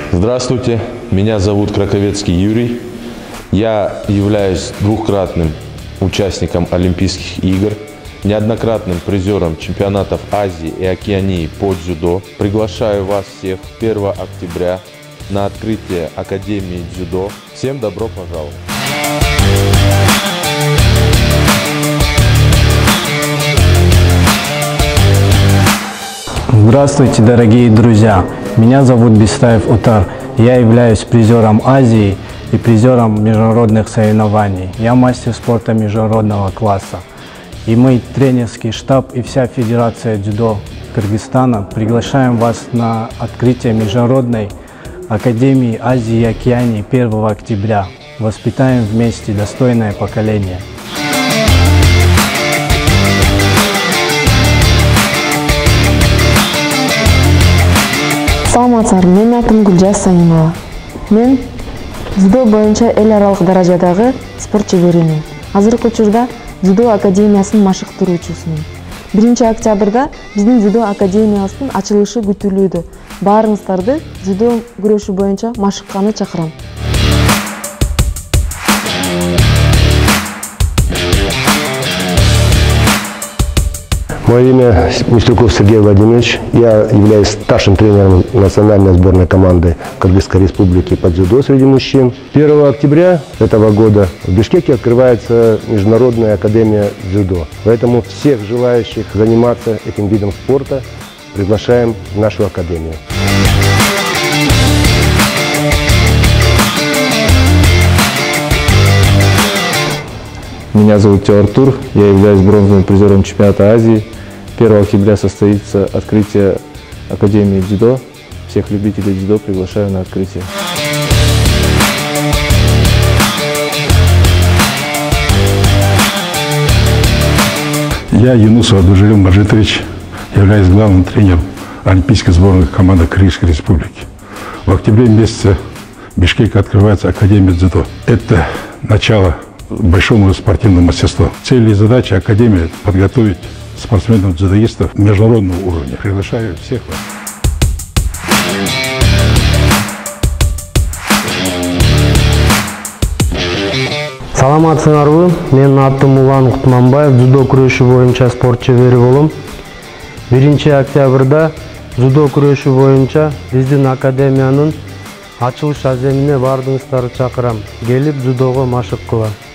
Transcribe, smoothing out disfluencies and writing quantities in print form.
Здравствуйте, меня зовут Краковецкий Юрий. Я являюсь двукратным участником Олимпийских игр, неоднократным призером чемпионатов Азии и Океании по дзюдо. Приглашаю вас всех 1 октября на открытие Академии дзюдо. Всем добро пожаловать! Здравствуйте, дорогие друзья! Меня зовут Бестаев Утар. Я являюсь призером Азии и призером международных соревнований. Я мастер спорта международного класса. И мы, тренерский штаб и вся Федерация дзюдо Кыргызстана, приглашаем вас на открытие Международной Академии Азии и Океании 1 октября. Воспитаем вместе достойное поколение. Саламатсыздар, менин атым Гүлжаз Саимова. Мен дзюдо боюнча эл аралык даражадагы спорт чеберимин. Азыркы учурда дзюдо академиясынын машыктыруучусумун. 1 октябрда биздин дзюдо академиясынын ачылышы күтүлүүдө. Баарыңыздарды дзюдо күрөшү боюнча машыкканы чакырам. Мое имя Мистрюков Сергей Владимирович. Я являюсь старшим тренером национальной сборной команды Кыргызской республики по дзюдо среди мужчин. 1 октября этого года в Бишкеке открывается Международная академия дзюдо. Поэтому всех желающих заниматься этим видом спорта приглашаем в нашу академию. Меня зовут Артур, я являюсь бронзовым призером чемпионата Азии. 1 октября состоится открытие Академии дзюдо. Всех любителей дзюдо приглашаю на открытие. Я Юнусов Абдужалил Маржитович, являюсь главным тренером Олимпийской сборной команды Кыргызской республики. В октябре месяце в Бишкеке открывается Академия дзюдо. Это начало большому спортивному мастерству. Цель и задача Академии – подготовить спортсменов-дзюдоистов международного уровня. Приглашаю всех вас. Саламатсыңарбы? Менин атым Улан Кутманбаев, дзюдо күрөшү боюнча спорт чебери болом. 1 октябрда дзюдо күрөшү боюнча биздин академиянын ачылыш аземине баардыгыңыздарды чакырам. Келип дзюдого машык кыла.